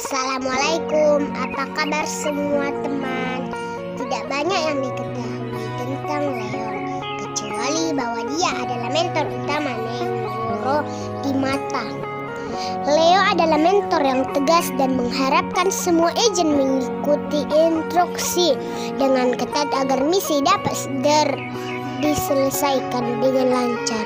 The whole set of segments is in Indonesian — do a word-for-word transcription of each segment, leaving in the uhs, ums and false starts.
Assalamualaikum, apa kabar semua teman? Tidak banyak yang diketahui tentang Leon, kecuali bahwa dia adalah mentor utama Neuro di mata. Leo adalah mentor yang tegas dan mengharapkan semua agen mengikuti instruksi dengan ketat agar misi dapat segera diselesaikan dengan lancar.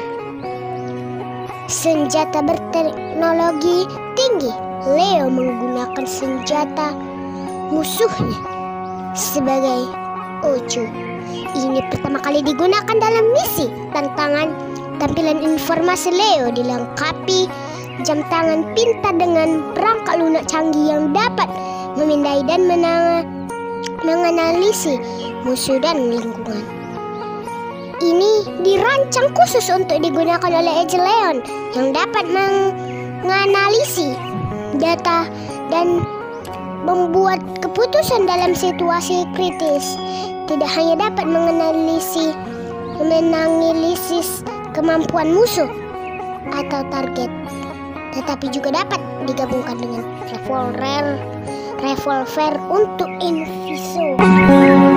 Senjata berteknologi tinggi, Leo menggunakan senjata musuhnya sebagai Ocho. Ini pertama kali digunakan dalam misi tantangan. Tampilan informasi Leo dilengkapi jam tangan pintar dengan perangkat lunak canggih yang dapat memindai dan menganalisis musuh dan lingkungan. Ini dirancang khusus untuk digunakan oleh Agent Leon yang dapat menganalisis data dan membuat keputusan dalam situasi kritis. Tidak hanya dapat menganalisis menangilis kemampuan musuh atau target, tetapi juga dapat digabungkan dengan revolver revolver untuk invisor.